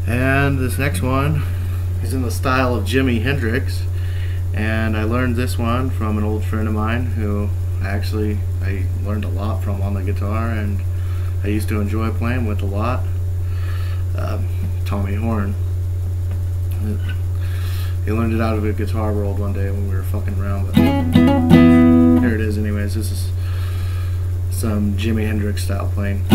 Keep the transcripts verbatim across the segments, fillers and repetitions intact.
And this next one is in the style of Jimi Hendrix, and I learned this one from an old friend of mine who actually I learned a lot from on the guitar, and I used to enjoy playing with a lot. Um, Tommy Horn. He learned it out of a Guitar World one day when we were fucking around, but here it is anyways. This is some Jimi Hendrix style playing.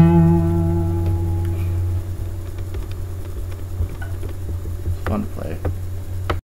Fun to play.